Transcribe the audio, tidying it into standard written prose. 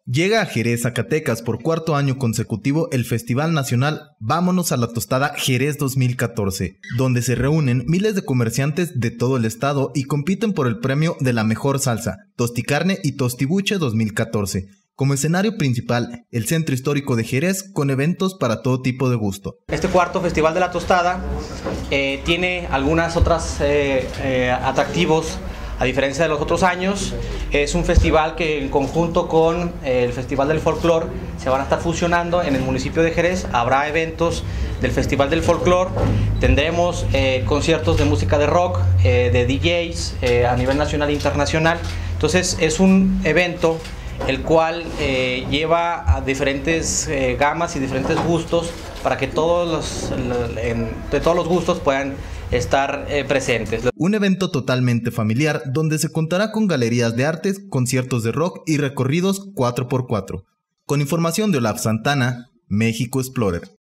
Llega a Jerez, Zacatecas, por cuarto año consecutivo el Festival Nacional Vámonos a la Tostada Jerez 2014, donde se reúnen miles de comerciantes de todo el estado y compiten por el premio de la mejor salsa, Tosticarne y Tostibuche 2014. Como escenario principal, el Centro Histórico de Jerez, con eventos para todo tipo de gusto. Este cuarto Festival de la Tostada tiene algunas otras atractivos. A diferencia de los otros años, es un festival que en conjunto con el Festival del Folclor se van a estar fusionando en el municipio de Jerez. Habrá eventos del Festival del Folclor, tendremos conciertos de música de rock, de DJs a nivel nacional e internacional. Entonces es un evento el cual lleva a diferentes gamas y diferentes gustos para que de todos los gustos puedan estar presentes. Un evento totalmente familiar donde se contará con galerías de artes, conciertos de rock y recorridos 4x4. Con información de Olaf Santana, México Explorer.